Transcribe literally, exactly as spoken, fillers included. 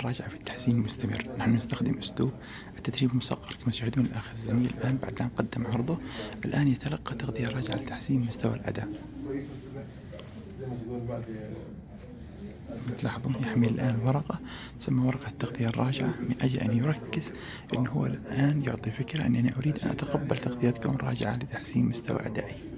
الراجعة في التحسين المستمر. نحن نستخدم أسلوب التدريب المصغر كما تشاهدون. الأخ الزميل الآن بعد أن قدم عرضه الآن يتلقى تغذية راجعة لتحسين مستوى الأداء. تلاحظون يحمل الآن ورقة تسمى ورقة التغذية الراجعة من أجل أن يركز أنه هو الآن يعطي فكرة أنني أريد أن أتقبل تغذيتكم راجعة لتحسين مستوى أدائي.